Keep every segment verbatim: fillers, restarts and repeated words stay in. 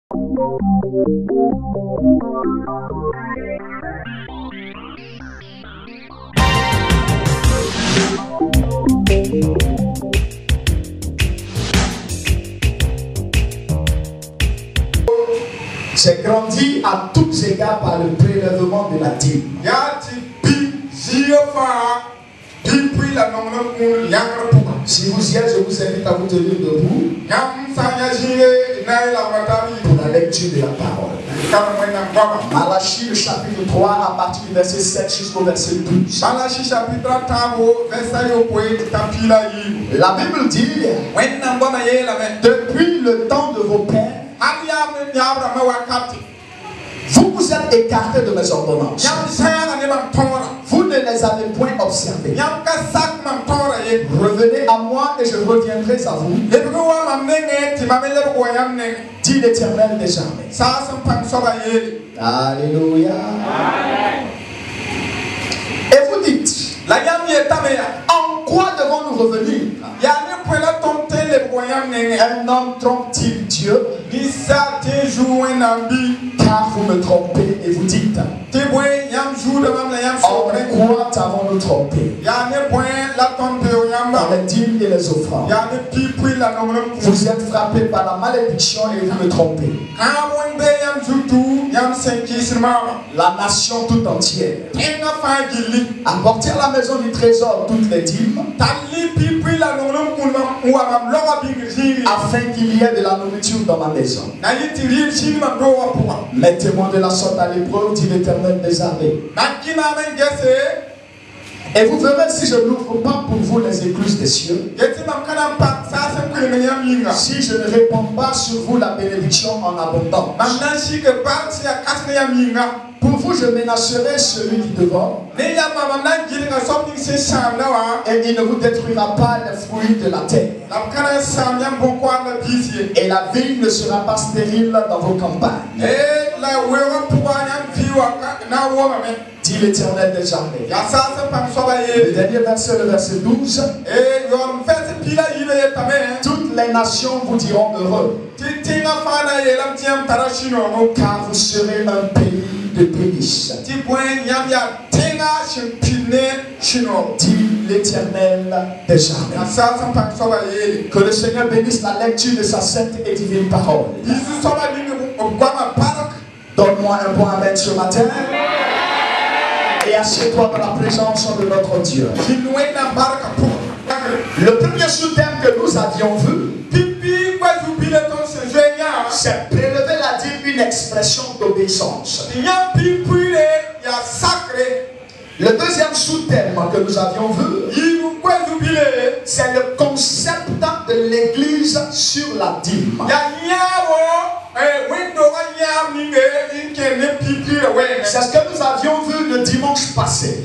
J'ai grandi à tous égards par le prélèvement de la dîme. Si vous y êtes, je vous invite à vous tenir debout pour la lecture de la parole. Malachie, le chapitre trois, à partir du verset sept jusqu'au verset douze. La Bible dit, depuis le temps de vos pères, vous vous êtes écartés de mes ordonnances. Vous ne les avez point observées. Revenez à moi et je reviendrai à vous, dit l'Éternel des armées. Alléluia. Et vous dites, en quoi devons-nous revenir? Un homme trompe-t-il Dieu? Car vous me trompez et vous dites, en quoi avons-nous trompé? Dans les dîmes et les offrandes. Vous êtes frappés par la malédiction et vous me trompez. La nation tout entière. Apportez à la maison du trésor toutes les dîmes, afin qu'il y ait de la nourriture dans ma maison. Mettez-moi de la sorte à l'épreuve, dit l'Éternel des armées. Et vous verrez si je n'ouvre pas pour vous les écluses des cieux, si je ne répands pas sur vous la bénédiction en abondance. Pour vous, je menacerai celui qui devant, et il ne vous détruira pas les fruits de la terre. Et la ville ne sera pas stérile dans vos campagnes, dit l'Éternel des armées. Le dernier verset, le verset douze. Toutes les nations vous diront heureux, car vous serez un pays de délices, dit l'Éternel des armées. Que le Seigneur bénisse la lecture de sa sainte et divine parole. Donne-moi un bon amen ce matin. Et assieds-toi dans la présence de notre Dieu. Le premier sous-thème que nous avions vu, c'est prélever la dîme, une expression d'obéissance. Le deuxième sous-thème que nous avions vu, c'est le concept de l'église sur la dîme. C'est ce que nous avions vu le dimanche passé.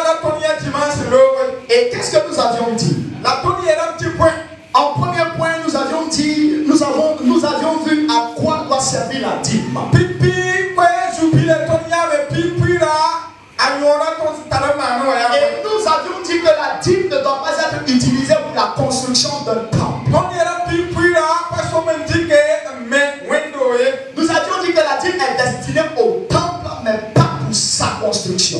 Et qu'est-ce que nous avions dit? En premier point, nous avions dit, nous, avons, nous avions vu à quoi doit servir la dîme. Et nous avions dit que la dîme ne doit pas être utilisée pour la construction d'un temple. Nous avions dit que la dîme est destinée au temple, mais pas pour sa construction.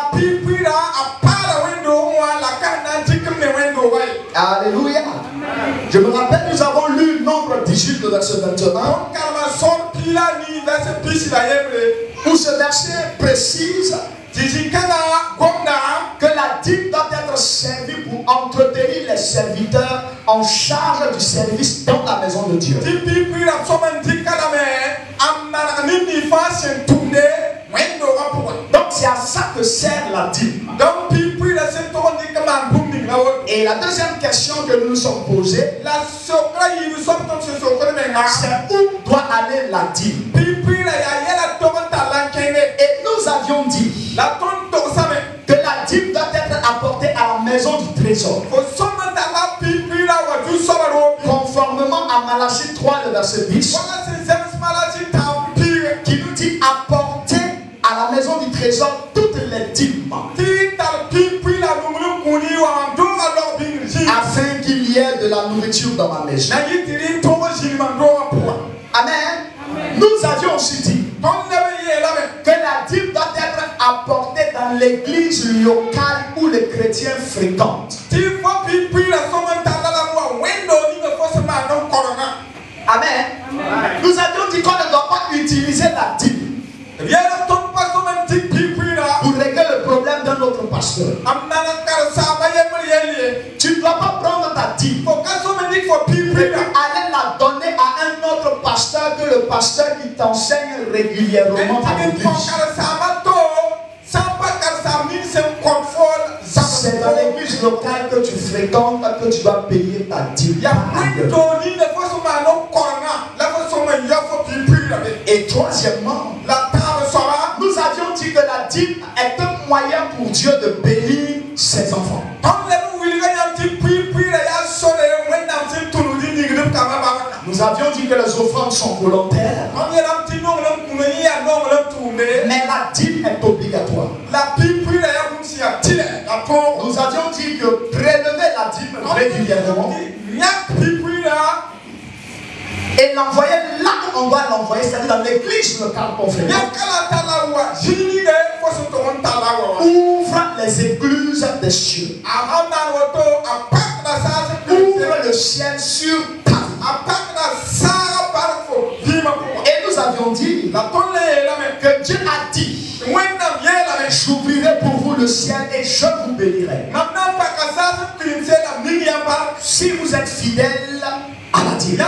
Alléluia. Je me rappelle, nous avons lu Nombre dix-huit, le verset vingt-et-un, où ce verset précise que la dîme doit être servie pour entretenir les serviteurs en charge du service dans la maison de Dieu. Donc c'est à ça que sert la dîme. Et la deuxième question que nous nous sommes posées, c'est où doit aller la dîme. Et nous avions dit que la dîme doit être apportée à la maison du trésor, conformément à Malachie trois, le verset dix, qui nous dit apporter à la maison du trésor toutes les dîmes, afin qu'il y ait de la nourriture dans ma maison. Amen. Nous aussi dit que la dîme doit être apportée dans l'église locale où les chrétiens fréquentent. Amen. Amen. Nous avions dit qu'on ne doit pas utiliser la dîme pour régler le problème d'un autre pasteur. Tu ne dois pas prendre ta dîme et aller la donner à un autre pasteur que le pasteur qui t'enseigne régulièrement à l'église. C'est dans l'église locale que tu fréquentes que tu dois payer ta dîme. Et troisièmement, nous avions dit que la dîme est un moyen pour Dieu de bénir ses enfants. Nous avions dit que les offrandes sont volontaires, mais la dîme est obligatoire. Nous avions dit que prélever la dîme régulièrement et l'envoyer là où on doit l'envoyer, c'est-à-dire dans l'église locale qu'on fait, ouvre les écluses des cieux, ouvre le ciel sur ta vie. Et nous avions dit que Dieu a dit: j'ouvrirai pour vous le ciel et je vous bénirai. Si vous êtes fidèles à la dîme.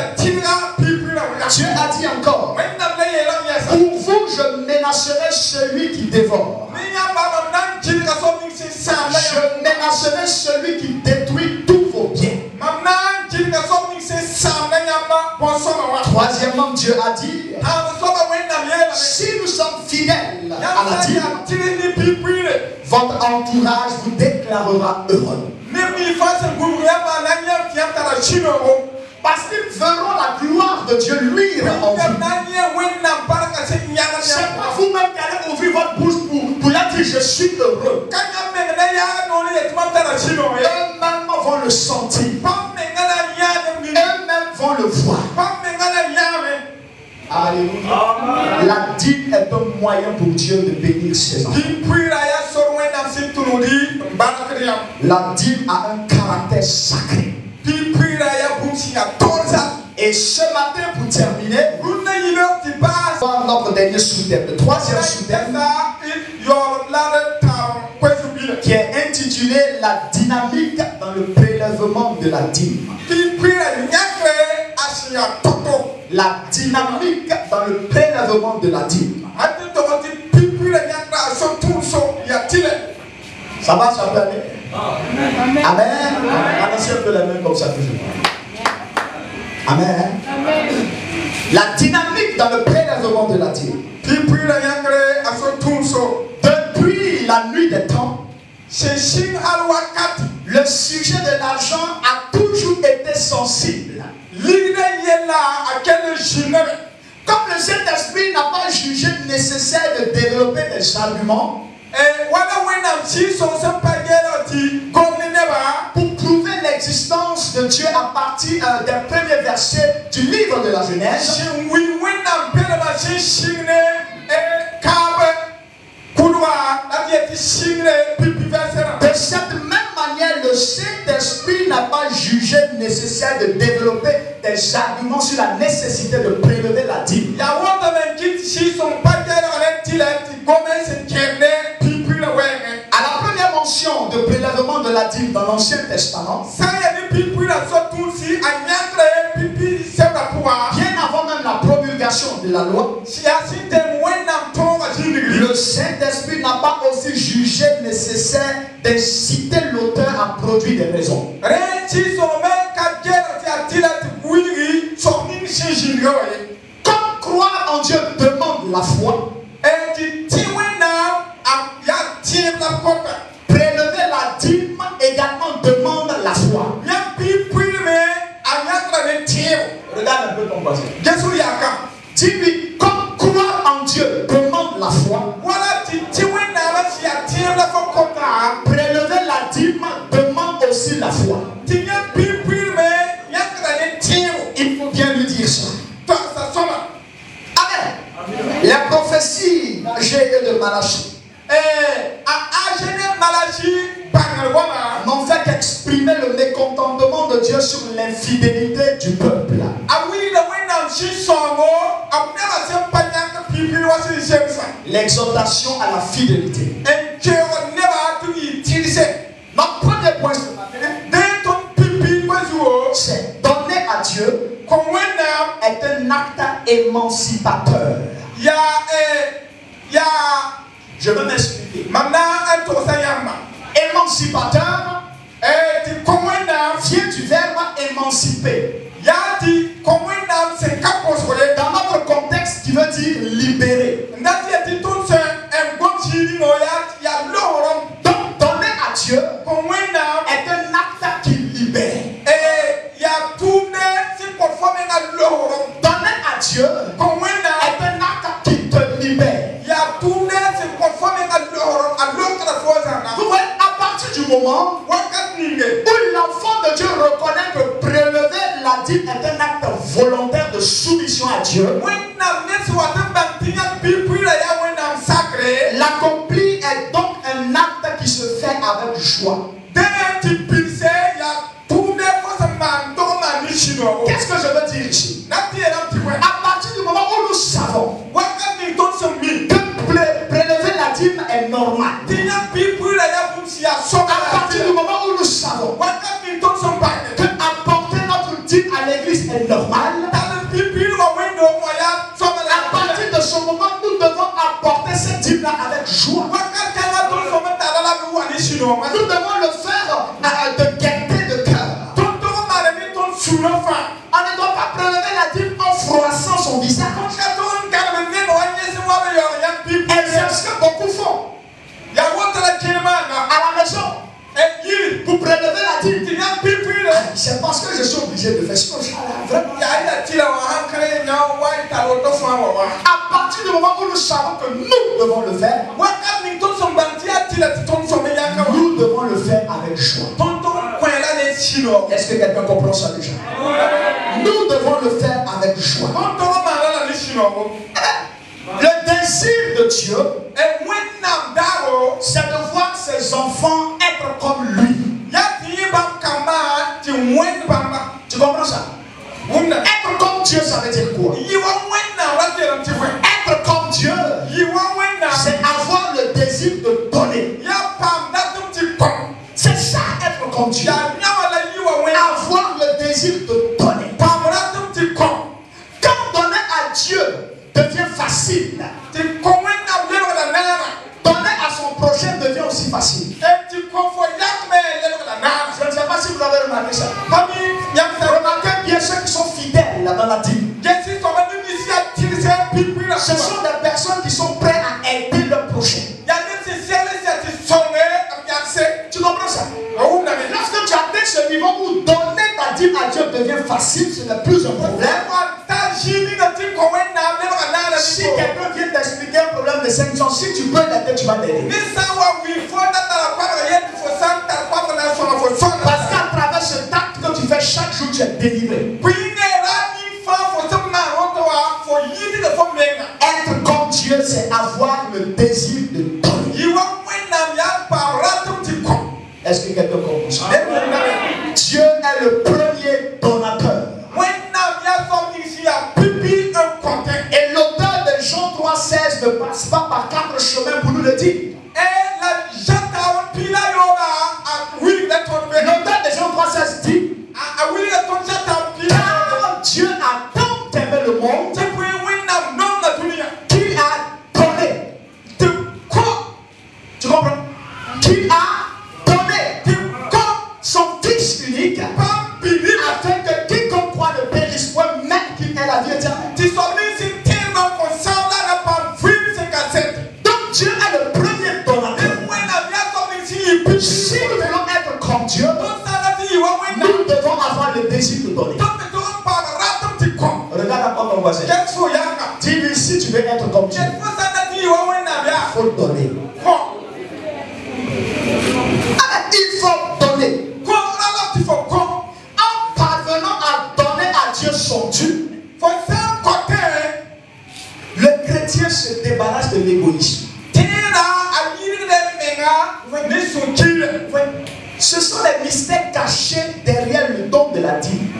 Dieu a dit encore: pour vous je menacerai celui qui dévore. Je menacerai celui qui détruit tous vos biens. Troisièmement, Dieu a dit: si nous sommes fidèles à la dîme, votre entourage vous déclarera heureux. Parce qu'ils verront la gloire de Dieu luire en vous. C'est pas vous-même qui allez ouvrir votre bouche pour, pour leur dire je suis heureux. Eux-mêmes vont le sentir. Eux-mêmes vont le voir. Alléluia. La dîme est un moyen pour Dieu de bénir ses enfants. La dîme a un caractère sacré. Et ce matin, pour terminer, voir notre dernier sous-thème, le troisième sous-thème, qui est intitulé la dynamique dans le prélèvement de la dîme. La dynamique dans le prélèvement de la dîme. Ça va, ça peut aller? Amen. Amen. Balancez un peu la main comme ça toujours. Amen. Amen. La dynamique dans le prélèvement de la dîme. Depuis la nuit des temps, le sujet de l'argent a toujours été sensible. Comme le Saint-Esprit n'a pas jugé nécessaire de développer des arguments pour prouver l'existence de Dieu à partir euh, des premiers versets du livre de la Genèse, de cette même manière, le Saint-Esprit n'a pas jugé nécessaire de développer des arguments sur la nécessité de prélever la dîme. À la première mention de prélèvement de la dîme dans l'Ancien Testament, bien avant même la promulgation de la loi, le Saint-Esprit n'a pas aussi jugé nécessaire d'inciter l'auteur à produire des raisons. Comme croire en Dieu demande la foi, prélever la dîme également demande la foi. Regarde un peu ton voisin. Dis-lui, comme croire en Dieu demande la foi, prélever la dîme demande aussi la foi. Il faut bien lui dire ça. Amen. La prophétie d'Agé et de Malachie n'ont fait qu'exprimer le mécontentement de Dieu sur l'infidélité du peuple. L'exhortation à la fidélité. Notre premier point ce matin, c'est donner à Dieu est un acte émancipateur. Je vais m'expliquer. Émancipateur vient du verbe émanciper. Dans notre contexte, qui veut dire libérer. Donc, donner à Dieu est un acte qui libère. Donner à Dieu est un acte qui te libère. Vous voyez, à partir du moment où l'enfant de Dieu reconnaît que prélever la dîme est un acte volontaire de soumission à Dieu, l'accompli est donc un acte qui se fait avec joie. Qu'est-ce que je veux dire ici? À partir du moment où nous savons que prélever la dîme est normal, à partir du moment où nous savons que apporter notre dîme à l'église est normal, à partir de ce moment, nous devons apporter cette dîme-là avec joie. Nous devons le faire de gaieté de cœur. On ne doit pas prélever la dîme en froissant son visage. Et c'est ce que beaucoup font. À la maison, pour prélever la dîme, c'est parce que je suis obligé de faire ce que je fais. À partir du moment où nous savons que nous devons le faire, nous devons le faire avec joie. Est-ce que quelqu'un comprend ça déjà? Nous devons le faire avec joie. Le désir de Dieu, c'est de voir ses enfants être comme lui. Tu comprends ça? Être comme Dieu, ça veut dire quoi? Être comme Dieu, c'est avoir le désir de donner. C'est ça, être comme Dieu. Avoir le désir de donner. Quand donner à Dieu devient facile, donner à son prochain devient aussi facile. Je ne sais pas si vous avez remarqué ça. Remarquez bien ceux qui sont fidèles dans la dîme. Ce sont des personnes qui sont prêtes à aider leur prochain. Tu comprends ça? Lorsque tu atteins ce niveau où donner ta dîme à Dieu devient facile, ce n'est plus un problème. Si quelqu'un vient t'expliquer un problème de cinq cents, si tu peux l'aider, tu vas l'aider. Parce qu'à travers ce acte que tu fais chaque jour, tu es délivré. Être comme Dieu, c'est avoir le désir de donner. Est-ce que quelqu'un comprend ça? Dieu est le premier donateur. Et l'auteur de Jean trois seize ne passe pas par quatre chemins pour nous le dire. L'auteur de Jean trois seize dit: car Dieu a tant aimé le monde qu'il a donné. Tu comprends? Qu'il a donné son Fils unique afin que quiconque croit ne périsse point, même qu'il ait la vie éternelle. Donc Dieu est le premier donateur. Si nous voulons être comme Dieu, nous devons avoir le désir de donner. Regarde à quoi ton voisin. Dis-lui, si tu veux être comme Dieu, il faut donner. Il faut donner. En parvenant à donner à Dieu son dû, le chrétien chrétien se débarrasse de l'égoïsme. Ce sont les mystères cachés derrière le don de la dîme.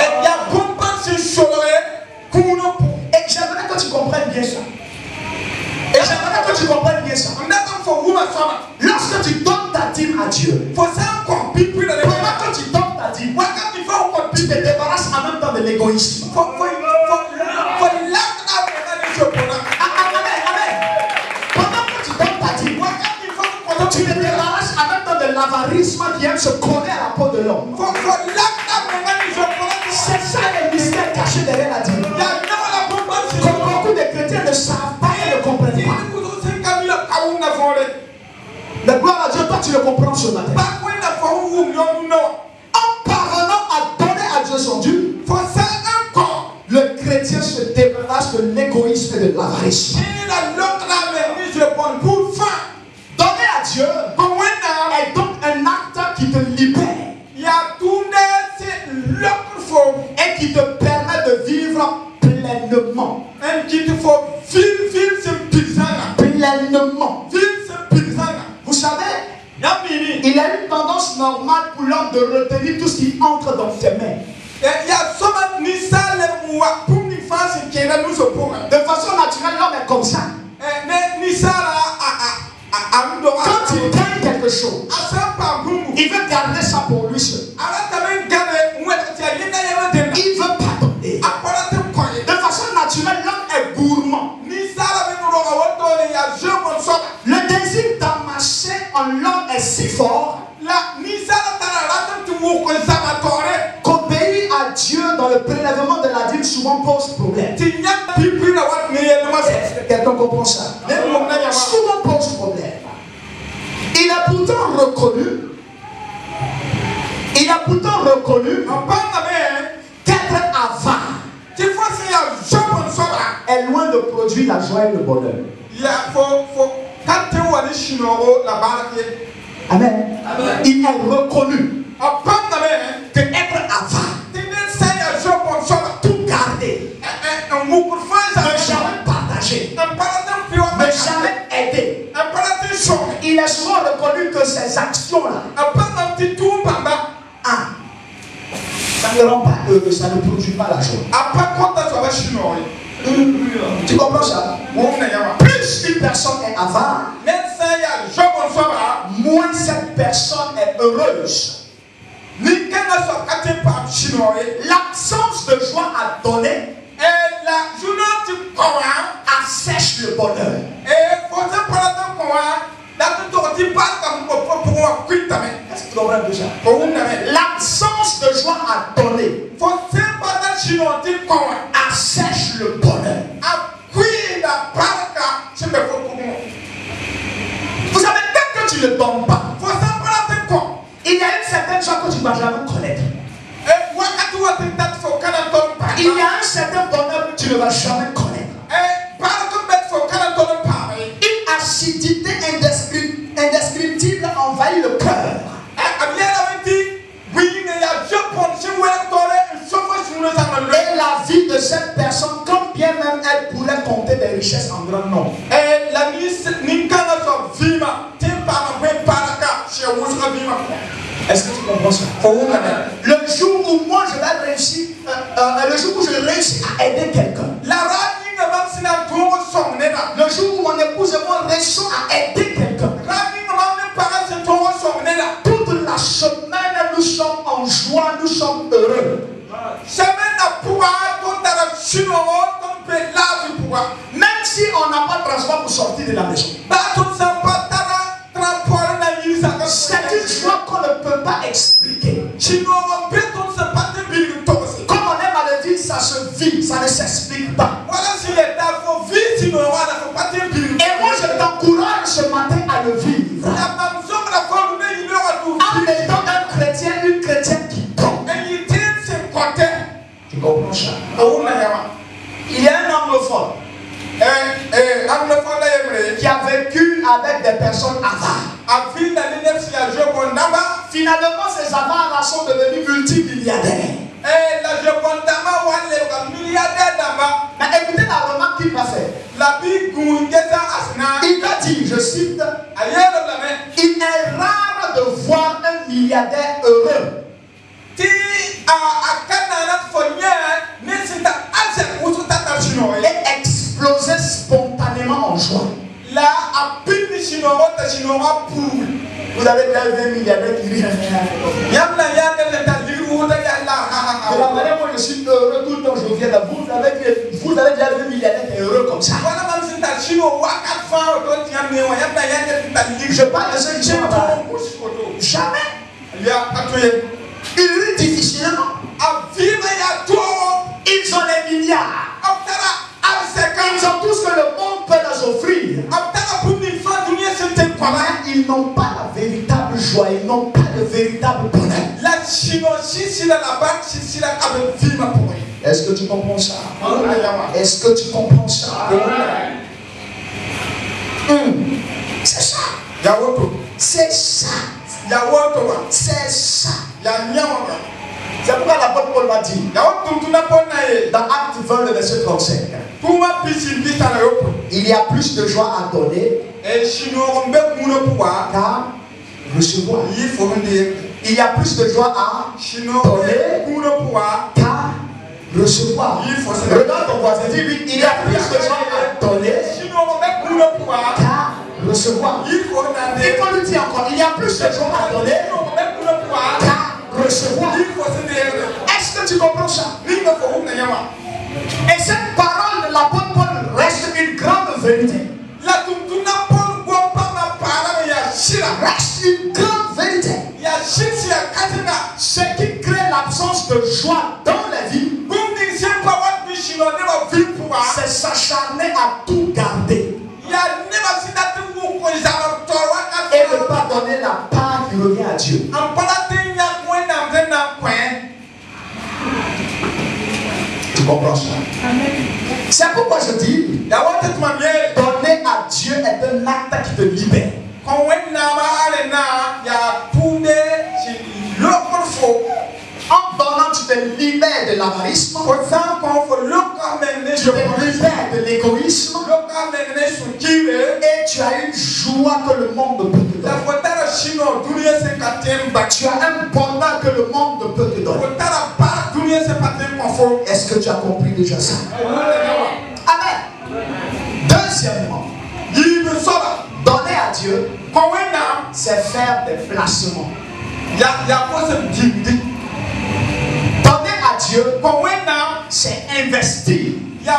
Et j'aimerais que tu comprennes bien ça. Et j'aimerais que tu comprennes bien ça. Lorsque tu donnes ta dîme à Dieu, pendant que tu donnes ta dîme, tu te débarrasses en même temps de l'égoïsme. Tu te débarrasses en même temps de l'avarisme qui aime se coller à la peau de l'homme. C'est ça les mystères cachés derrière la dîme. Comme beaucoup de chrétiens ne savent pas et ne comprennent pas. Mais gloire à Dieu, toi tu le comprends ce matin. En parvenant à donner à Dieu son dû, le chrétien se débarrasse de l'égoïsme et de l'avarisme. Donner à Dieu est donc un acte qui te libère et qui te permet de vivre pleinement. Pleinement. Vous savez, il a une tendance normale pour l'homme de retenir tout ce qui entre dans ses mains. De façon naturelle, l'homme est comme ça. Quand il gagne quelque chose, il veut garder ça pour lui seul. Il veut pardonner. De façon naturelle, l'homme est gourmand. Le désir d'amasser en l'homme est si fort qu'obéir à Dieu dans le prélèvement de la dîme souvent pose problème. Quelqu'un comprend ça? Souvent pose problème. Il a pourtant reconnu, il a pourtant reconnu qu'être avare est loin de produire la joie et le bonheur. Amen. Amen. Il a reconnu que être avare, tout garder, ne jamais partager, ne jamais aider. Il a souvent reconnu que ces actions-là, ah, ça ne rend pas heureux, ça ne produit pas la joie. Tu comprends ça? Plus une personne est avare, moins cette personne est heureuse. L'absence de joie à donner assèche le bonheur. Est-ce que tu comprends déjà? L'absence de joie à donner assèche le bonheur. Vous savez, tant que tu ne donnes pas, il y a une certaine joie que tu ne vas jamais connaître. Il y a un certain bonheur que tu ne vas jamais connaître. Une acidité indescriptible envahit le cœur. Et la vie de cette personne, quand bien même elle pourrait compter des richesses en grand nombre, est-ce que tu comprends ça? Le jour où moi je vais réussir, euh, euh, le jour où je réussis à aider quelqu'un, le jour où mon épouse et moi réussissons à aider quelqu'un, toute la semaine nous sommes en joie, nous sommes heureux. Même si on n'a pas de transport pour sortir de la maison, c'est une joie qu'on ne peut pas expliquer. Comme on aime à le dire, ça se vit, ça ne s'explique pas. Et moi je t'encourage ce matin à le vivre. En étant un chrétien, une chrétienne qui donne. Tu comprends ça? Il y a un anglophone qui a vécu avec des personnes avares. Finalement, ces avares sont devenus multimilliardaires. Et là, je compte à moi les milliardaires d'abord. Mais écoutez la remarque qu'il va faire. La vie Gungeza Asna. Il va dire, je cite, il est rare de voir un milliardaire heureux. Ti a Canada Fonia, mais c'est à Azek ou tout à chino. Et exploser spontanément en joie. Là, à Pini Chinoa, Chinoa pour. Vous avez déjà vu un milliardaire qui rit. Yamna Yamna Taliru, Yalla. De la manière dont je suis heureux tout le temps, je viens là. Vous avez, vous avez déjà vu un milliardaire heureux comme ça. Je parle de ceux qui sont là. Jamais. Ils rit difficilement. Ils ont les milliards. Ils ont tout ce que le monde peut leur offrir. Mais ils n'ont pas la véritable joie. Ils n'ont pas le véritable bonheur. Est-ce que tu comprends ça? Est-ce que tu comprends ça? Hum. C'est ça. C'est ça. C'est ça. C'est pourquoi l'apôtre Paul va dire dans Acte vingt, le verset trente-cinq, il y a plus de joie à donner qu'à recevoir. Il y a plus de joie à donner qu'à recevoir. Regarde ton voisin, dis-lui, il y a plus de joie à donner qu'à recevoir. Il faut lui dire encore, il y a plus de joie à donner qu'à recevoir. Est-ce que tu comprends ça? Et cette parole de l'apôtre Paul reste une grande vérité. Reste une grande vérité. Ce qui crée l'absence de joie dans la vie, c'est s'acharner à tout garder et ne pas donner la part qui revient à Dieu. Tu comprends ça? C'est pourquoi je dis, donner à Dieu est un acte qui te libère. En donnant, tu te libères de l'avarisme, tu te libères de l'égoïsme, et tu as une joie que le monde ne peut te donner. Tu as un bonheur que le monde ne peut te donner. Est-ce que tu as compris déjà ça? Amen. Deuxièmement, donner à Dieu, c'est faire des placements. Donner à Dieu, c'est investir.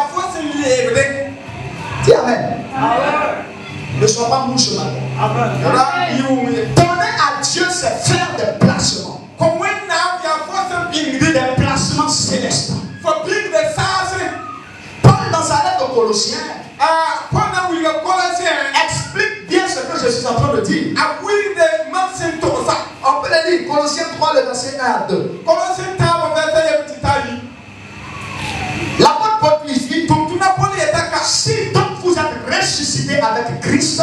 Dis amen. Ne sois pas mou ce matin. Donner à Dieu, c'est faire des placements. Des placements célestes. Paul, dans sa lettre aux Colossiens, explique bien ce que je suis en train de dire. On peut le lire, Colossiens trois, le verset un à deux. L'apôtre Paul dit, si donc vous êtes ressuscité avec Christ,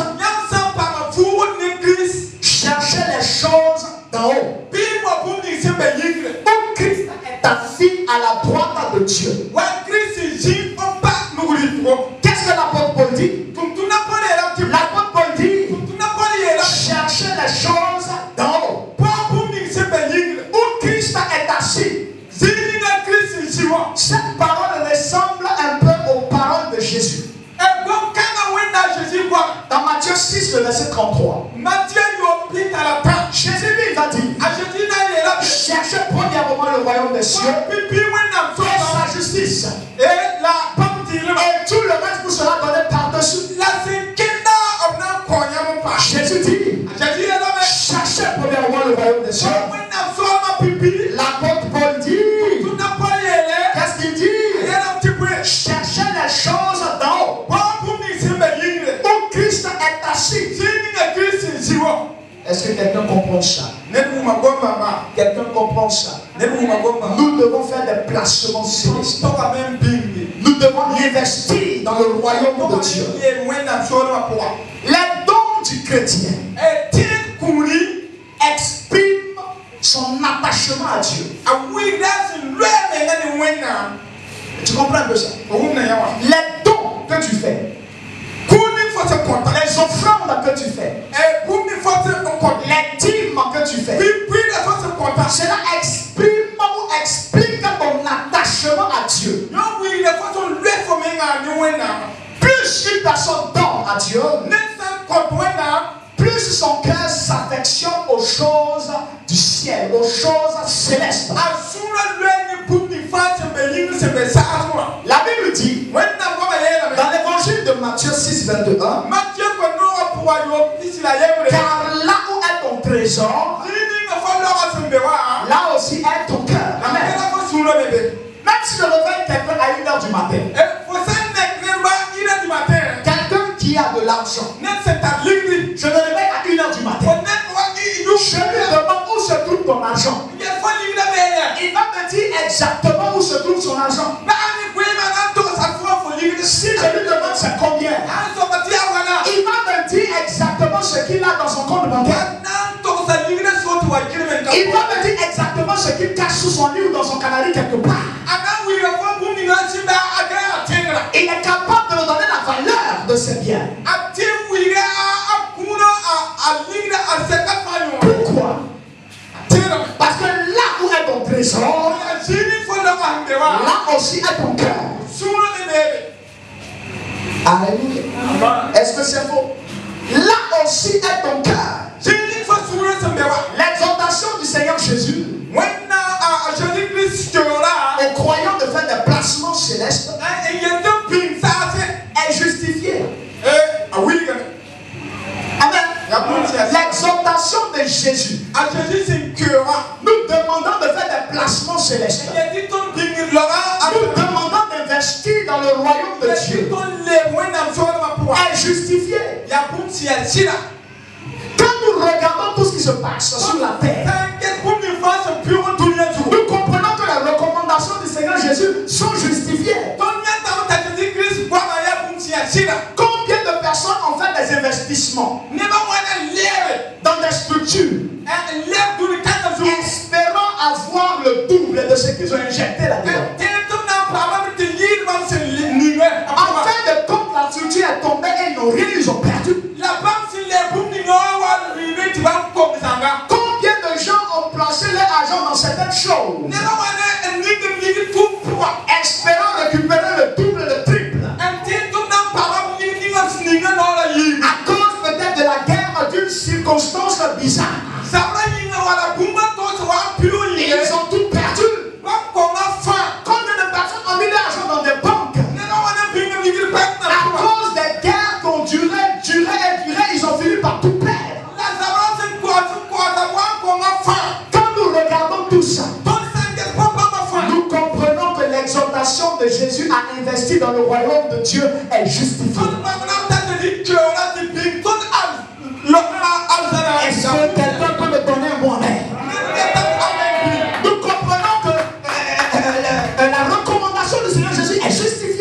cherchez les choses d'en haut, où Christ est assis à la droite de Dieu. Qu'est-ce que l'apôtre Paul dit? L'apôtre Paul dit, cherchez les choses d'en haut, où Christ est assis. Cette parole ressemble un peu aux paroles de Jésus. Dans Matthieu six, le verset trente-trois. Jésus lui va dire, cherchez premièrement le royaume des cieux et sa justice, et tout le reste vous sera donné par-dessus. Jésus dit, cherchez premièrement le royaume des cieux. L'apôtre Paul dit, qu'est-ce qu'il dit? Cherchez les choses d'en haut, où Christ est assis. Est-ce que quelqu'un comprend ça? Quelqu'un comprend ça? Nous devons faire des placements célestes. Nous devons investir dans le royaume de Dieu. Les dons du chrétien expriment son attachement à Dieu. Tu comprends un peu ça? Les dons que tu fais, les offrandes que tu fais, les dîmes que tu fais, cela exprime ou explique ton attachement à Dieu. Plus une personne donne à Dieu, plus son cœur s'affectionne aux choses du ciel, aux choses célestes. La Bible dit, dans l'évangile de Matthieu six, vingt-et-un, car là où est ton trésor, là aussi est ton cœur. Amen. Même si je réveille quelqu'un à une heure du matin, quelqu'un qui a de l'argent, je le réveille à une heure du matin, je lui demande où se trouve ton argent. Il va me dire exactement où se trouve son argent. Si je lui demande c'est combien, il va me dire exactement ce qu'il a dans son compte bancaire. Il va me dire exactement ce qu'il cache sous son lit ou dans son canari quelque part. Il est capable de me donner la valeur de ses biens. Pourquoi? Parce que là où est ton trésor, là aussi est ton cœur. Alléluia. Est-ce que c'est faux? Là aussi est ton cœur. L'exhortation du Seigneur Jésus aux croyants de faire des placements célestes est justifiée. Amen. L'exhortation de Jésus nous demandant de faire des placements célestes, nous demandant d'investir dans le royaume de Dieu, est justifiée. Quand nous regardons tout ce qui se passe sur la terre, nous comprenons que les recommandations du Seigneur Jésus sont justifiées. Combien de personnes ont fait des investissements dans des structures espérant avoir le double de ce qu'ils ont injecté là-dedans? En fin de compte, la structure est tombée et ils n'ont rien, ils ont perdu. Combien de gens ont placé leur argent dans certaines choses espérant récupérer le double, le triple, à cause peut-être de la guerre, d'une circonstance bizarre. Ils ont tout perdu. Combien de personnes ont mis l'argent dans des banques à cause des guerres qui ont duré, duré et duré, ils ont fini par tout perdre. Quand nous regardons tout ça, nous comprenons que l'exhortation de Jésus à investir dans le royaume de Dieu est justifiée. Est-ce que quelqu'un peut me donner un bon air? Nous comprenons que euh, euh, la recommandation du Seigneur Jésus est justifiée.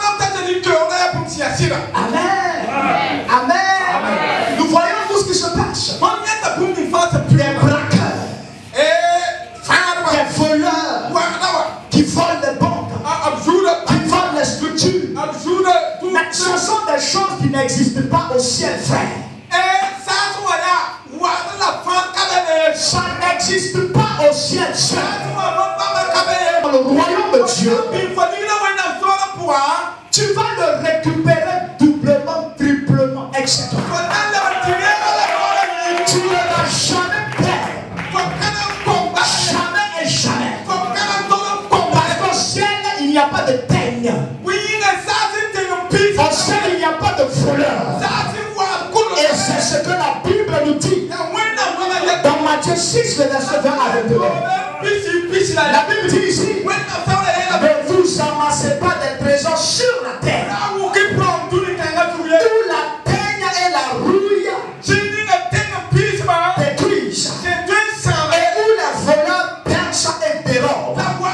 Amen. Amen. Amen. Nous voyons tout ce qui se passe. Des braqueurs, des voleurs qui volent les banques, qui volent les structures. Mais ce sont des choses qui n'existent pas au ciel, frère. Ça n'existe pas au ciel, frère. Dans le royaume de Dieu, tu vas le récupérer doublement, triplement, et cetera. Tu ne vas jamais perdre. Jamais et jamais. Parce qu'au ciel, il n'y a pas de teigne. Au ciel, il n'y a pas de voleur. Et c'est ce que la Bible nous dit. Dans Matthieu six, le verset vingt à vingt-deux. La Bible dit ici, ne vous amassez pas des trésors sur la terre, où la teigne et la rouille détruisent, et où les voleurs percent et dérobent.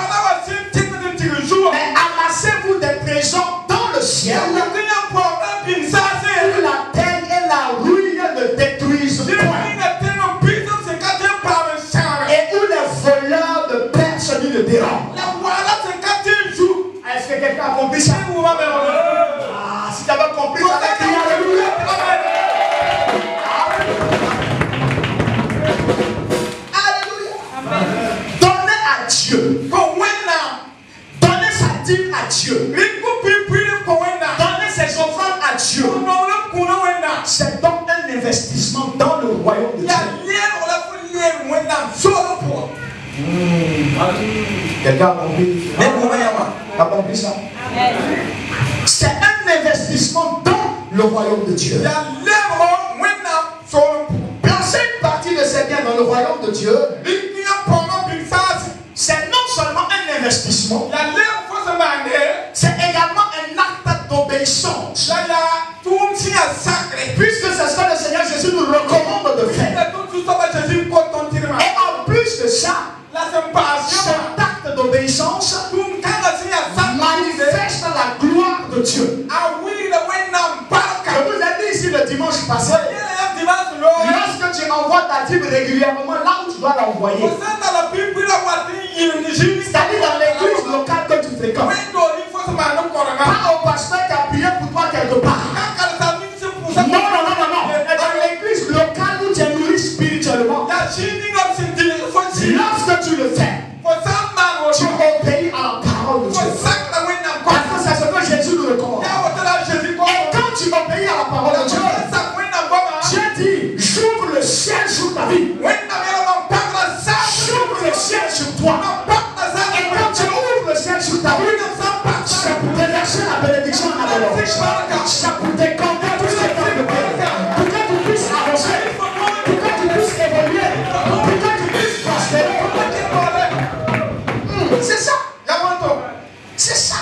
Mais amassez-vous des trésors dans le ciel, où la teigne et la rouille ne détruisent point, et où Dieu, c'est donc un investissement dans le royaume de Dieu. Quelqu'un a compris? A compris ça? C'est un investissement dans le royaume de Dieu. Placer une partie de ses biens dans le royaume de Dieu, c'est non seulement un investissement, c'est également un acte d'obéissance. Puisque c'est ce que le Seigneur Jésus nous recommande de faire. Et en plus de ça, cet acte d'obéissance manifeste la gloire de Dieu. Je vous ai dit ici le dimanche passé, lorsque tu envoies ta dîme régulièrement là où tu dois l'envoyer, c'est-à-dire dans l'église locale que tu fréquentes, pas au pasteur qui a prié pour toi quelque part. Non, non, non, non, non. Dans l'église locale où tu es nourri spirituellement, lorsque tu le fais, tu obéis à la parole de Dieu. Parce que c'est ce que Jésus nous recommande. Et quand tu obéis à la parole de Dieu, Dieu dit, j'ouvre le ciel sur ta vie. J'ouvre le ciel sur toi. Et quand tu ouvres le ciel sur ta vie, ça pour te verser la bénédiction en abondance. Ça pour te compter tout ce que tu veux. Pour que tu puisses avancer. Pour que tu puisses évoluer. Pour que tu puisses prospérer. Mmh, c'est ça. C'est ça.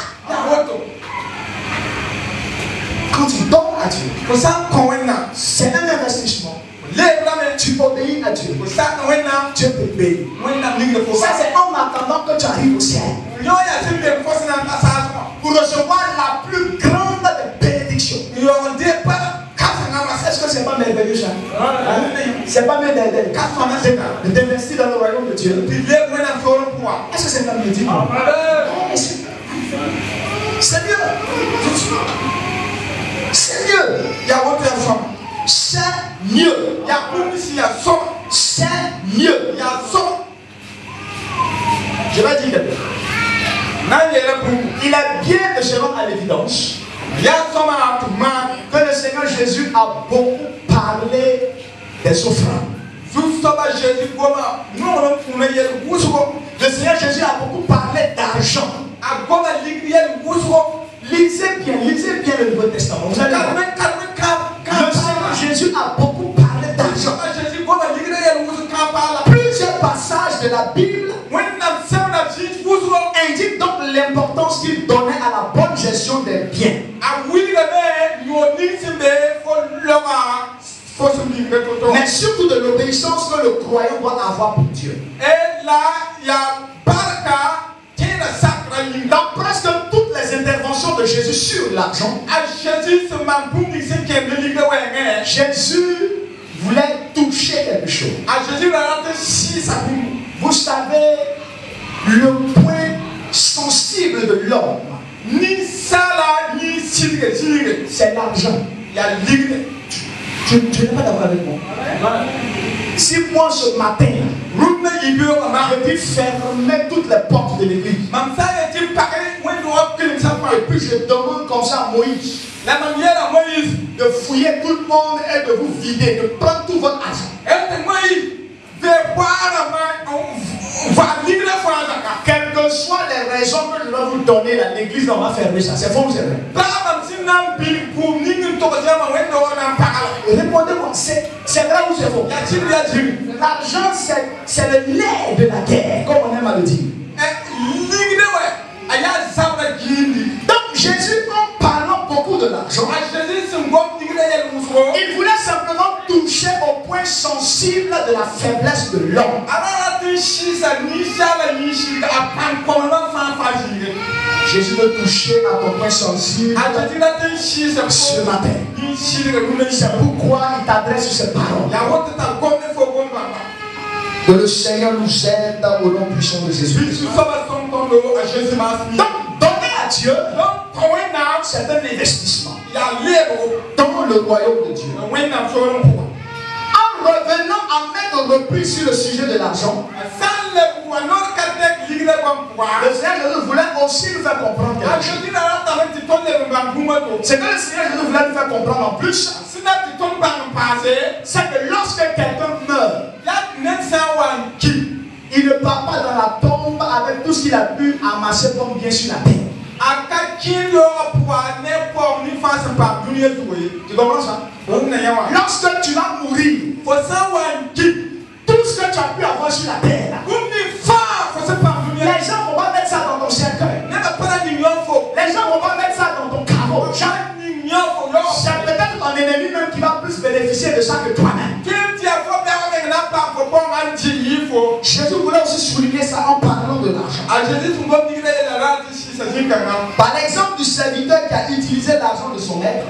Quand tu donnes à Dieu, c'est un investissement. Tu obéis à Dieu. Dieu te paye. Ça, c'est en attendant que tu arrives au ciel. Pour recevoir la plus grande des bénédictions. Est-ce que c'est pas merveilleux ça? C'est pas mieux d'investir dans le royaume de Dieu? Est-ce que c'est pas mieux dit? C'est mieux. C'est mieux. Il y a autre chose. C'est mieux. Il y a plus, il y a son. C'est mieux. Il y a son. Je vais dire quelque chose. Il est bien de se rendre à l'évidence que le Seigneur Jésus a beaucoup parlé des offrandes. Le Seigneur Jésus a beaucoup parlé d'argent. Lisez bien, lisez bien le Nouveau Testament. Vous allez voir. Le Seigneur Jésus a beaucoup parlé d'argent. Plusieurs passages de la Bible indiquent donc l'importance qu'il donnait à la bonne gestion des biens. Mais surtout de l'obéissance que le croyant doit avoir pour Dieu. Dans presque toutes les interventions de Jésus sur l'argent, Jésus voulait toucher quelque chose. Vous savez, le point sensible de l'homme, c'est l'argent. Tu n'es pas d'accord avec moi? Si moi ce matin, je dis fermer toutes les portes de l'église, et puis je demande comme ça à Moïse de fouiller tout le monde et de vous vider, de prendre tout votre argent. Quelles que soient les raisons que je vais vous donner, l'église va fermer ça. C'est faux ou c'est vrai? Répondez-moi, c'est vrai ou c'est faux? L'argent, c'est le lait de la guerre, comme on aime à le dire. Donc Jésus, en parlant beaucoup de l'argent, il voulait simplement toucher au point sensible de la faiblesse de l'homme. Jésus veut toucher à ton point sensible ce matin. C'est pourquoi il t'adresse ces paroles. Que le Seigneur nous aide au nom puissant de Jésus. Donc, donner à Dieu, c'est un investissement dans le royaume de Dieu. En revenant à mettre repris sur le sujet de l'argent, Le Seigneur Jésus voulait aussi nous faire comprendre quelque chose. C'est que le Seigneur Jésus voulait nous faire comprendre en plus. C'est que lorsque quelqu'un meurt, il ne part pas dans la tombe avec tout ce qu'il a pu amasser comme bien sur la terre. Tu comprends ça? Lorsque tu vas mourir, tout ce que tu as pu avoir sur la terre, les gens ne vont pas mettre ça dans ton cercueil. Les gens ne vont pas mettre ça dans ton caveau. C'est peut-être ton ennemi même qui va plus bénéficier de ça que toi-même. Jésus voulait aussi souligner ça en parlant de l'argent. Par exemple, du serviteur qui a utilisé l'argent de son maître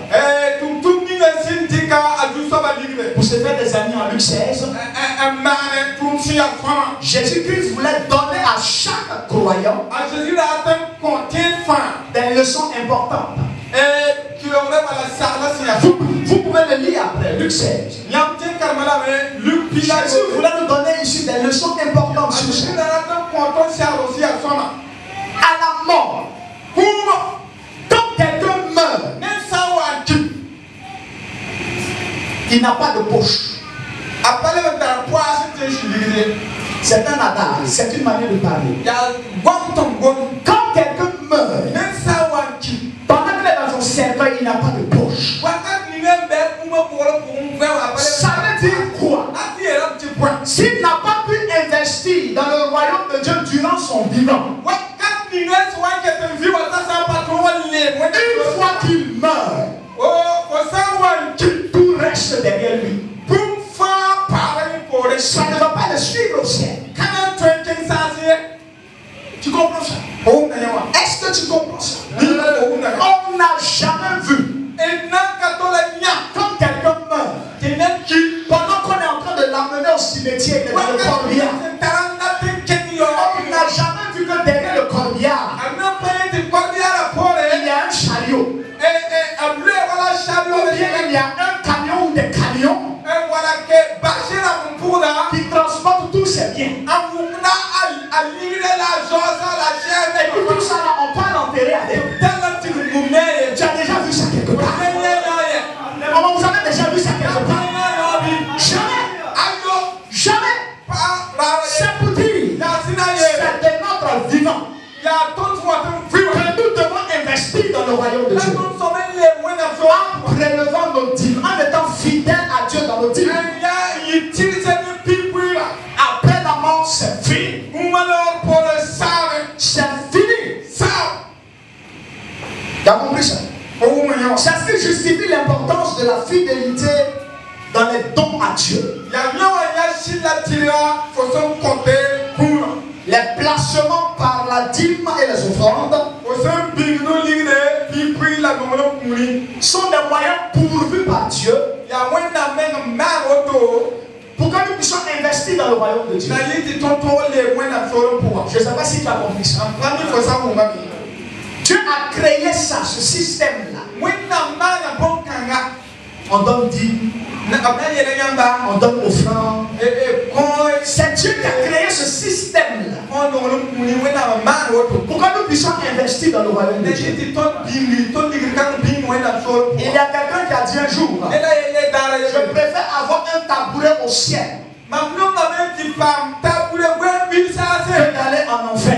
pour se faire des amis en Luc seize. Jésus-Christ voulait donner à chaque croyant des leçons importantes. Vous, vous pouvez le lire après, Luc seize. Jésus voulait nous donner ici des leçons importantes sur ça. À la mort, quand quelqu'un meurt, il n'a pas de poche. C'est un adage, c'est une manière de parler. Quand quelqu'un meurt, pendant qu'il est dans son cercueil, il n'a pas de poche. Ça veut dire quoi? S'il n'a pas pu investir dans le royaume de Dieu durant son vivant, une fois qu'il meurt, tout reste derrière lui. Ça ne va pas le suivre au ciel. Tu comprends ça? Est-ce que tu comprends ça? On n'a jamais vu quand quelqu'un meurt, pendant qu'on est en train de l'amener au cimetière, dans le corbillard, on n'a jamais vu que derrière le corbillard, il y a un chariot. Ou bien il y a un camion ou des camions qui transportent tous ces biens. Et puis tout ça là, on peut l'enterrer avec. Tu as déjà vu ça quelque part? Mais maman, vous avez déjà vu ça quelque part? Jamais. Jamais. C'est pour dire, c'est de notre vivant que nous devons investir dans le royaume de Dieu. En prélevant nos dîmes, en étant fidèles à Dieu dans nos dîmes. Après la mort, c'est fini. C'est fini. Tu as compris ça? C'est ce qui justifie l'importance de la fidélité dans les dons à Dieu. Les placements par la dîme et les offrandes sont des moyens pourvus par Dieu pour que nous puissions investir dans le royaume de Dieu. Je ne sais pas si tu as compris ça. Dieu a créé ça, ce système-là. On donne dîme, on donne offrande. C'est Dieu qui a créé ce système-là pour que nous puissions investir dans le royaume de Dieu. Il y a quelqu'un qui a dit un jour, je préfère avoir un tabouret au ciel que d'aller en enfer.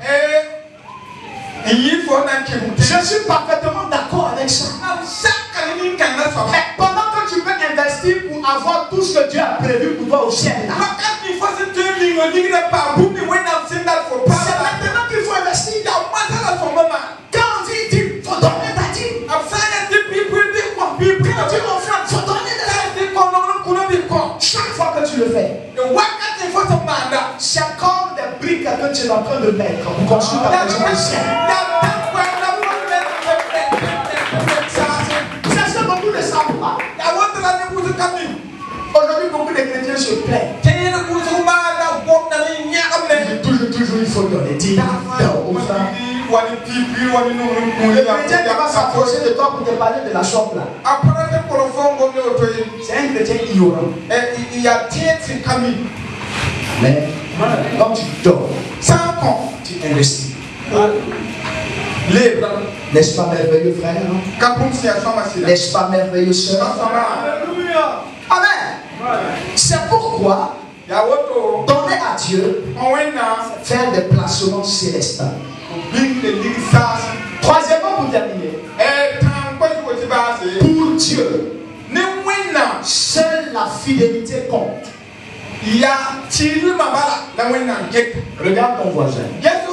Je suis parfaitement d'accord avec ça. Mais pendant que tu peux investir pour avoir tout ce que Dieu a prévu pour toi au ciel, là, c'est maintenant qu'il faut investir. Quand on dit dîme, il faut donner ta dîme. Quand on dit offrande, il faut donner ta dîme. Chaque fois que tu le fais, c'est comme des briques que tu es en train de mettre pour construire ta maison au ciel. C'est ce que beaucoup ne savent pas. Aujourd'hui, beaucoup de chrétiens se plaignent. Toujours, toujours, il faut donner dix. Le chrétien qui va s'approcher de toi pour te parler de la sorte là, c'est un chrétien ignorant. Mais Quand tu dors, sans compte, tu investis. Libre. N'est-ce pas merveilleux, frère? N'est-ce pas merveilleux, sœur? Amen. C'est pourquoi donner à Dieu, faire des placements célestes. Troisièmement, pour terminer, pour Dieu, seule la fidélité compte. Regarde ton voisin.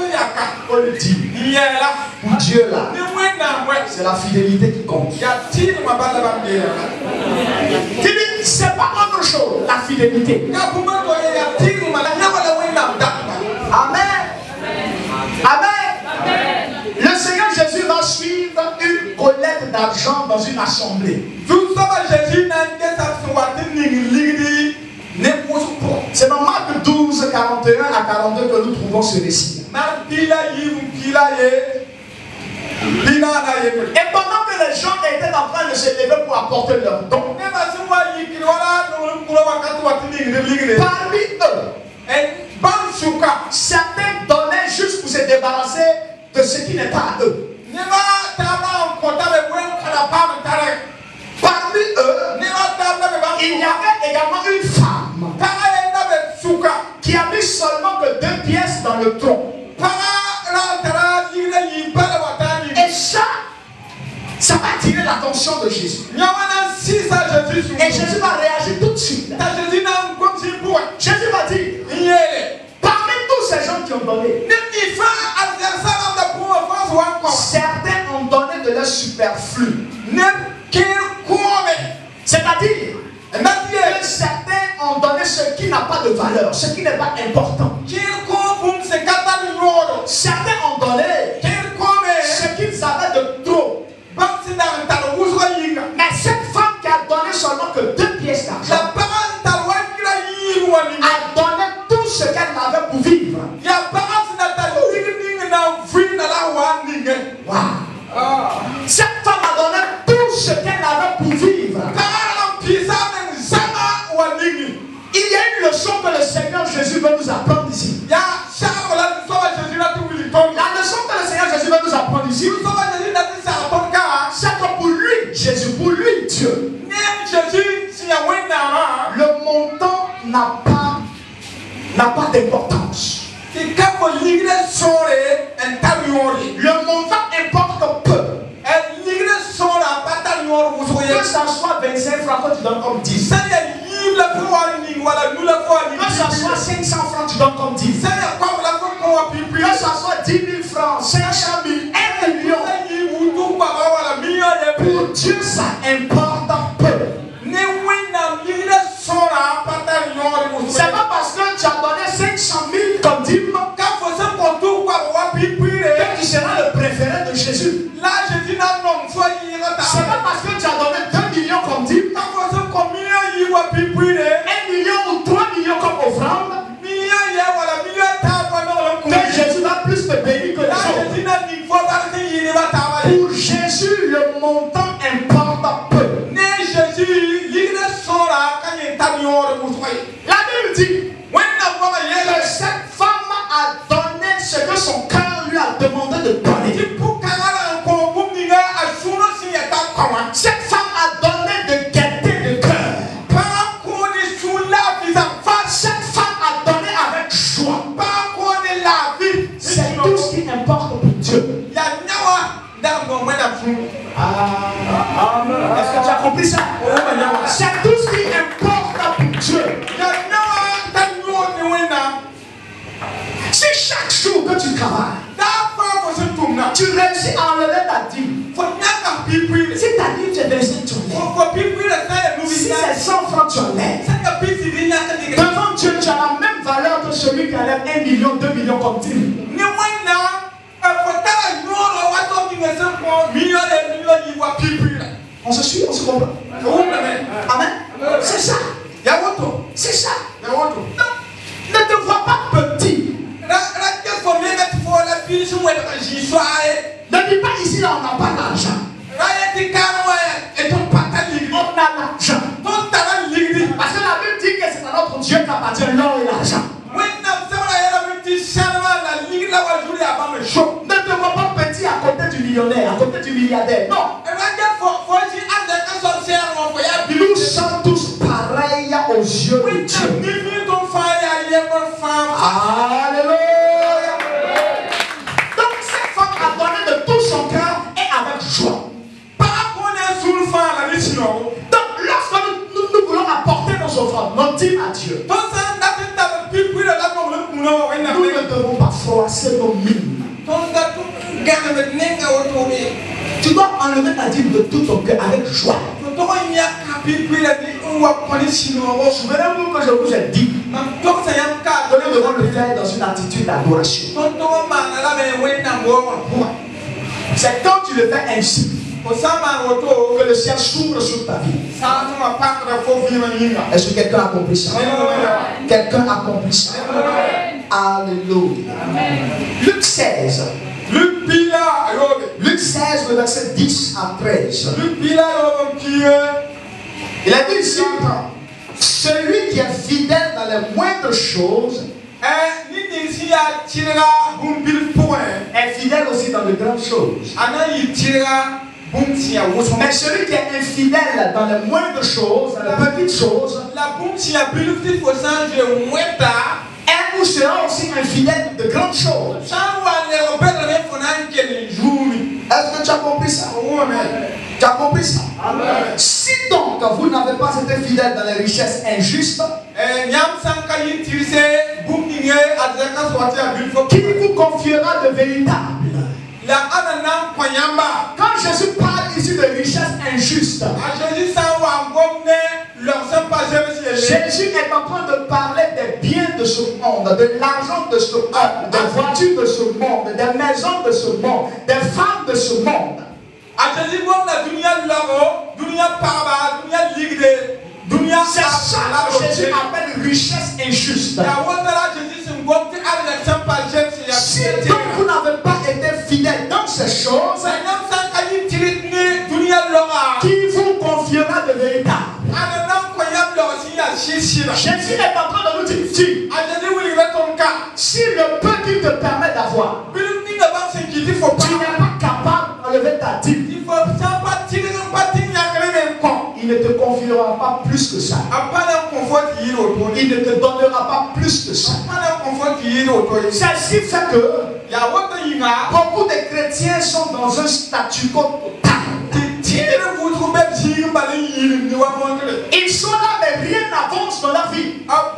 Pour Dieu là, c'est la fidélité qui compte. C'est pas autre chose, la fidélité. Amen. Amen. Le Seigneur Jésus va suivre une collecte d'argent dans une assemblée. C'est dans Marc douze, quarante et un à quarante-deux que nous trouvons ce récit. Et pendant que les gens étaient en train de se lever pour apporter leurs dons, parmi eux, certains donnaient juste pour se débarrasser de ce qui n'est pas à eux. Parmi eux, il y avait également une femme qui a mis seulement que deux pièces dans le tronc. Et ça, ça va attirer l'attention de Jésus. Et Jésus va réagir tout de suite. Jésus va dire, parmi tous ces gens qui ont donné, certains ont donné de leur superflu. C'est-à-dire que certains ont donné ce qui n'a pas de valeur, ce qui n'est pas important. Certains ont donné ce qu'ils avaient de trop. Mais cette femme qui a donné seulement que deux pièces d'argent a donné tout ce qu'elle avait pour vivre. Wow. Cette femme a donné tout ce qu'elle avait pour vivre. Il y a une leçon que le Seigneur Jésus veut nous apprendre ici. La leçon que le Seigneur Jésus veut nous apprendre ici, c'est que pour lui, Jésus, pour lui, Dieu, le montant n'a pas, n'a pas d'importance. Le montant importe peu. Que ça soit vingt-cinq francs que tu donnes comme dix. Que ça soit cinq cents francs tu donnes comme dix. Que ça soit dix mille francs, cinq cent mille, un million. Pour Dieu ça importe peu. C'est pas parce que tu as donné cinq cent mille comme dîme que tu seras le préféré de Jésus. C'est pas parce que tu as donné deux millions comme dîme, un million ou trois millions comme offrande, que Jésus va plus te bénir que les autres. Pour Jésus, le montant importe peu. La Bible dit que cette femme a donné ce que son cœur lui a demandé de donner. Cette femme a donné de gaieté de cœur. Cette femme a donné avec joie. C'est tout ce qui importe pour Dieu. Ah, est-ce que tu as compris ça? C'est tout ce qui importe pour Dieu. Si chaque jour que tu travailles, tu réussis à enlever ta dîme. Si ta dîme tu réussis, tu enlèves. Si c'est cent francs, tu enlèves. Devant Dieu, tu as la même valeur que celui qui enlève un million, deux millions comme dîme. On se suit, on se comprend. Amen. C'est ça. C'est ça. Ne te vois pas petit. Ne dis pas ici là on n'a pas d'argent. On a l'argent. Parce que la Bible dit que c'est à notre Dieu qu'appartient l'or et l'argent. Dieu. Alléluia. Donc cette femme a donné de tout son cœur et avec joie. Donc lorsque nous, nous, nous voulons apporter nos offrandes, nos dîmes à Dieu, nous ne devons pas froisser nos mines. Tu dois enlever ta dîme de tout ton cœur avec joie. Souvenez-vous que je vous ai dit que nous devons le faire dans une attitude d'adoration. C'est quand tu le fais ainsi que le ciel s'ouvre sur ta vie. Est-ce que quelqu'un a compris ça? Quelqu'un a compris ça? Alléluia. Luc seize. Luc seize, le verset dix à treize. Il a dit ici, celui qui est fidèle dans les moindres choses est fidèle aussi dans les grandes choses. Mais celui qui est infidèle dans les moindres choses, dans les petites choses, est ou sera aussi infidèle de grandes choses. Est-ce que tu as compris ça? Tu as compris ça? Amen. Si donc vous n'avez pas été fidèle dans les richesses injustes, qui vous confiera de véritables? Quand Jésus parle ici de richesses injustes, Jésus est en train de parler des biens de ce monde, de l'argent de ce monde, des voitures de ce monde, des maisons de ce monde, des femmes de ce monde. C'est ça que Jésus appelle richesse injuste. Si donc vous n'avez pas été fidèle dans ces choses, qui vous confiera de véritable? Jésus est en train de nous dire, si le peu qu'il te permet d'avoir, tu n'es pas capable d'enlever ta dîme, il ne te confiera pas plus que ça. Il ne te donnera pas plus que ça. Ceci fait que beaucoup de chrétiens sont dans un statu quo total. Ils sont là mais rien n'avance dans leur vie.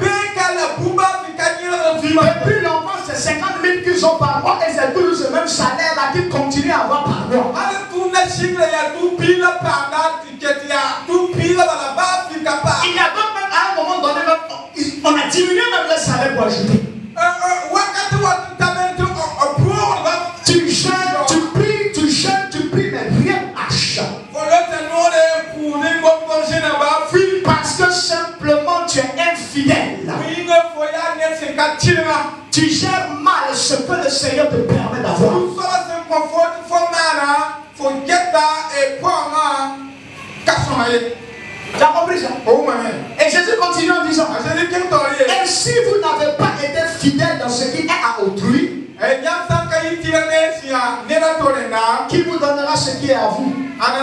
Depuis longtemps c'est cinquante mille qu'ils ont par mois et c'est toujours ce même salaire là qu'ils continuent à avoir par mois. Il y a donc même à un moment donné, on a diminué même le salaire pour ajouter. Tu jeûnes, tu pries, tu jeûnes, tu pries, mais rien marche. Parce que simplement tu es infidèle. Tu gères mal ce que le Seigneur te permet d'avoir. Tu as compris ça? Et Jésus continue en disant, et si vous n'avez pas été fidèle dans ce qui est à autrui, qui vous donnera ce qui est à vous?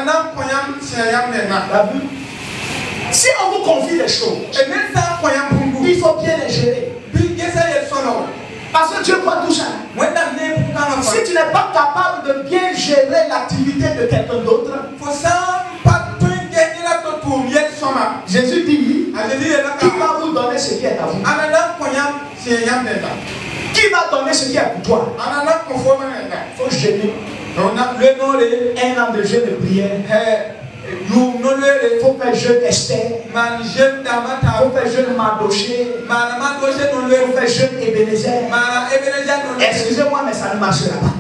Si on vous confie des choses, il faut bien les gérer. Parce que Dieu croit tout ça. Si tu n'es pas capable de bien gérer l'activité de quelqu'un d'autre, Jésus dit, qui va vous donner ce qui est à vous? Qui va donner ce qui est pour toi? Il faut gêner. Un an de jeûne de prière. Il faut faire jeûne Esther. Il faut faire jeûne Mardoché. Il faut faire jeûne Ebenezer. Excusez-moi, mais ça ne marchera pas.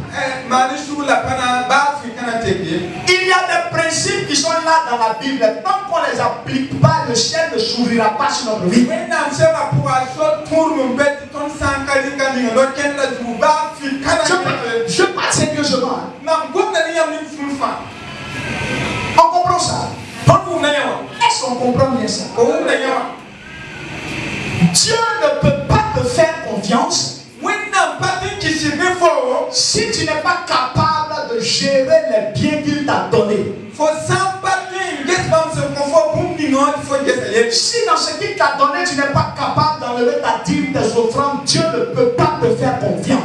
Il y a des principes qui sont là dans la Bible. Tant qu'on ne les applique pas, le ciel ne s'ouvrira pas sur notre vie. Je, je parle sérieusement. On comprend ça? Est-ce qu'on comprend bien ça? Dieu ne peut pas te faire confiance si tu n'es pas capable de gérer les biens qu'il t'a donnés. Si dans ce qu'il t'a donné, tu n'es pas capable d'enlever ta dîme, tes offrandes, Dieu ne peut pas te faire confiance.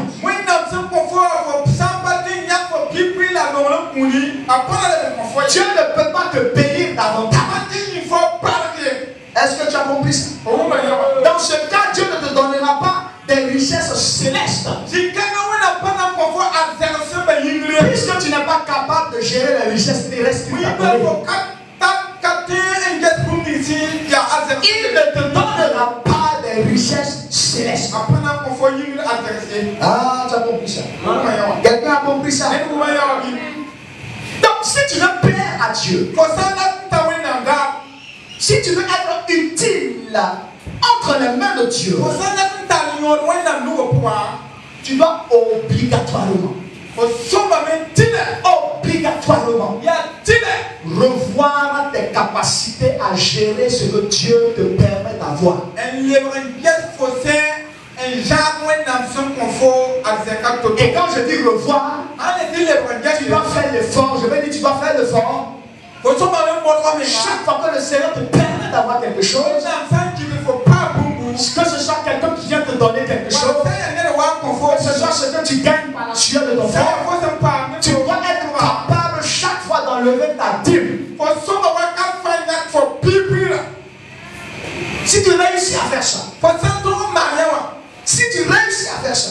Dieu ne peut pas te bénir davantage. Est-ce que tu as compris ça? Dans ce cas, Dieu ne te donnera pas des richesses célestes. Puisque tu n'es pas capable de gérer les richesses terrestres qu'il t'a données. Il ne te donnera pas des richesses célestes. Ah, tu as compris ça? Quelqu'un a compris ça? Donc, si tu veux plaire à Dieu, si tu veux être utile entre les mains de Dieu, tu dois obligatoirement, obligatoirement revoir tes capacités à gérer ce que Dieu te permet d'avoir. Et quand je dis revoir, tu dois faire l'effort. Je vais dire, tu dois faire l'effort. Chaque fois que le Seigneur te permet d'avoir quelque chose, que ce soit quelqu'un qui vient te donner quelque chose, que ce soit ce que tu gagnes par la sueur de ton frère, tu dois être capable chaque fois d'enlever ta dîme. Si tu réussis à faire ça, si tu réussis à faire ça,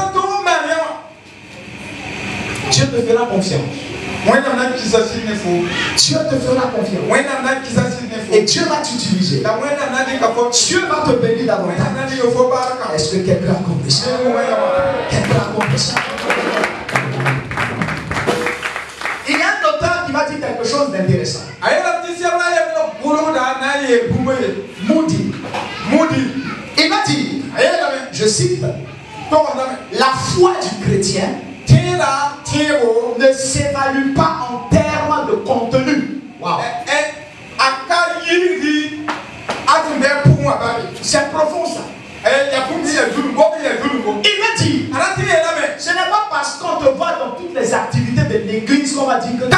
Dieu te fera confiance. Dieu te fera confiance. Et Dieu va t'utiliser. Dieu va te bénir davantage. Est-ce que quelqu'un a compris ça? Quelqu'un a compris ça? Il y a un auteur qui va dire quelque chose d'intéressant. Moody. Moody. Il va dire, je cite, la foi du chrétien ne s'évalue pas en termes de contenu. Wow. C'est profond ça. Il me dit, ce n'est pas parce qu'on te voit dans toutes les activités de l'église qu'on va dire que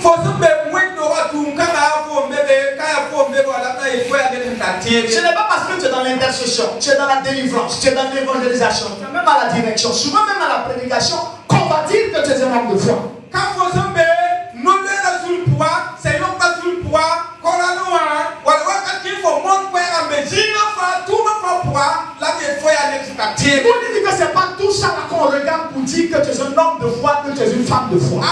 ce n'est pas parce que tu es dans l'intercession, tu es dans la délivrance, tu es dans l'évangélisation, tu es même à la direction, souvent même à la prédication, qu'on va dire que tu es un homme de foi. Vous dites que ce n'est pas tout ça qu'on regarde pour dire que tu es un homme de foi, que tu es une femme de foi.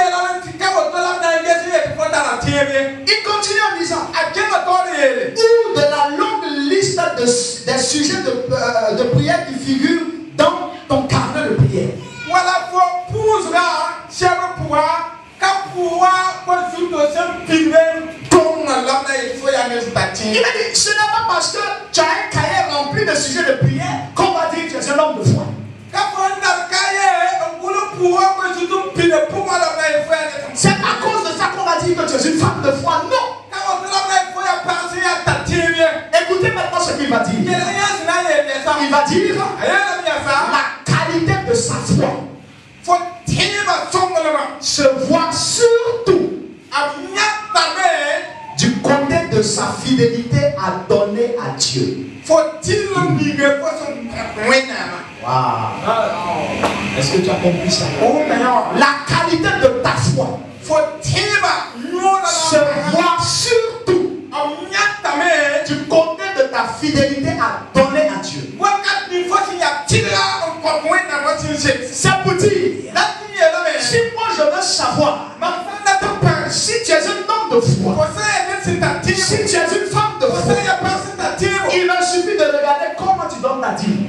Il continue en disant, ou de la longue liste de, des sujets de, euh, de prière qui figurent dans ton carnet de prière. Voilà pour il m'a dit, ce n'est pas parce que tu as un cahier rempli de sujets de prière qu'on va dire que tu es un homme de foi. C'est à cause de ça qu'on va dire que tu es une femme de foi. Non. Écoutez maintenant ce qu'il va dire. Il va dire la qualité de sa foi se voit surtout du côté de sa fidélité à donner à Dieu. Faut-il wow. Est-ce que tu as compris ça? La qualité de ta foi se voit surtout du côté de ta fidélité à donner à Dieu. C'est pour dire, si moi je veux savoir si tu es un homme de foi, si tu es une femme de foi, il me suffit de regarder comment tu donnes ta dîme.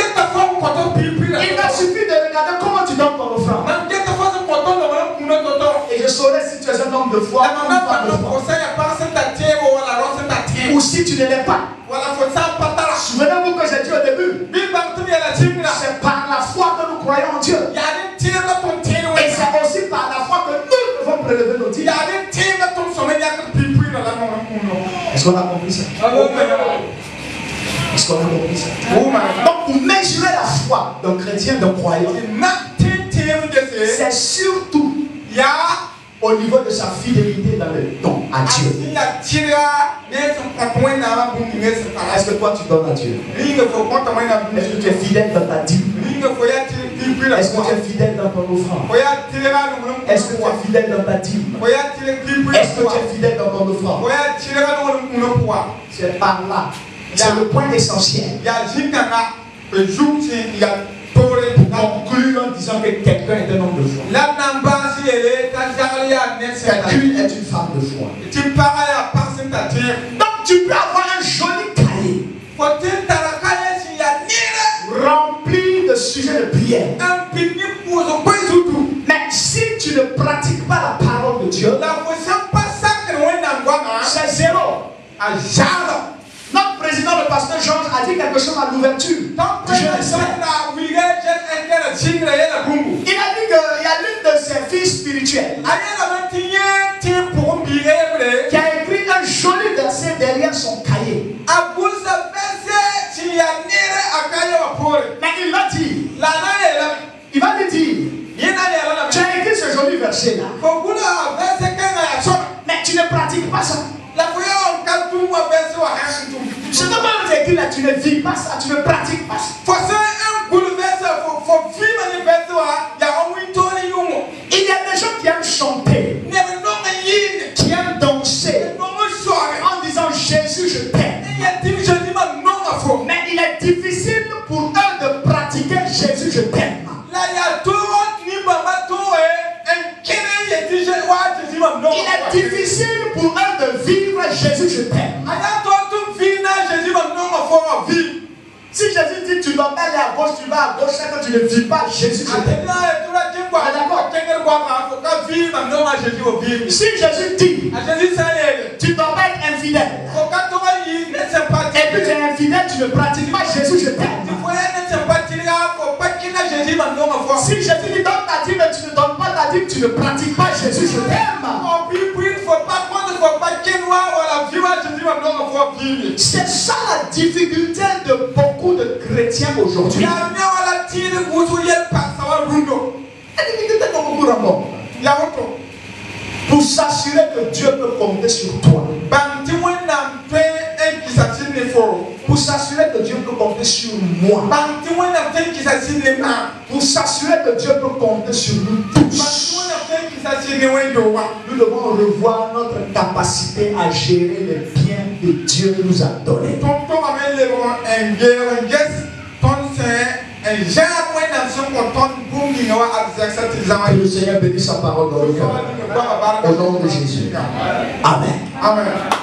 Il me suffit de regarder comment tu donnes ton offrande. Et je saurai si tu es un homme de foi ou une femme de foi. Ou si tu ne l'es pas. Souvenez-vous que j'ai dit au début, c'est par la foi que nous croyons en Dieu. Et c'est aussi par la foi que nous devons prélever nos dîmes. Est-ce qu'on a compris ça? Est-ce qu'on a compris ça? Donc pour mesurer la foi d'un chrétien, d'un croyant, c'est surtout au niveau de sa fidélité dans le don à Dieu. Est-ce que toi tu donnes à Dieu? Est-ce que tu es fidèle dans ta dîme? Est-ce que tu es fidèle dans ton offrande? Est-ce que tu es fidèle dans ta dîme? Est-ce que tu es fidèle dans ton offrande? C'est par là. C'est le point essentiel. Pour conclure en disant que quelqu'un est un homme de foi. Quelqu'un est une femme de foi. Donc tu peux avoir un joli cahier rempli de sujets de prière. Mais si tu ne pratiques pas la parole de Dieu, c'est zéro. Notre président, le pasteur Georges, a dit quelque chose à l'ouverture. Il a dit qu'il y a l'une de ses filles spirituelles qui a écrit un joli verset derrière son cahier. Mais il va dire, il va lui dire, tu as écrit ce joli verset-là, mais tu ne pratiques pas ça. Ce que tu as écrit là, tu ne vis pas ça, tu ne pratiques pas ça. Il y a des gens qui aiment chanter, qui aiment danser, en disant Jésus, je t'aime. Mais il est difficile pour eux de pratiquer Jésus, je t'aime. Il est difficile pour eux de vivre Jésus, je t'aime. Si Jésus dit tu dois aller à gauche, tu vas à gauche, c'est que tu ne vis pas Jésus, je t'aime. Si Jésus dit tu ne dois pas être infidèle, et puis tu es infidèle, tu ne pratiques pas Jésus, je t'aime. Si Jésus dit donne ta dîme et tu ne donnes pas ta dîme, tu ne pratiques pas Jésus, je t'aime. C'est ça la difficulté de beaucoup de chrétiens aujourd'hui. Pour s'assurer que Dieu peut compter sur toi. Pour s'assurer que Dieu peut compter sur moi. Pour s'assurer que Dieu peut compter sur nous tous. Nous devons revoir notre capacité à gérer les biens que Dieu nous a donnés. Que le Seigneur bénisse sa parole dans le cœur. Au nom de Jésus. Amen. Amen.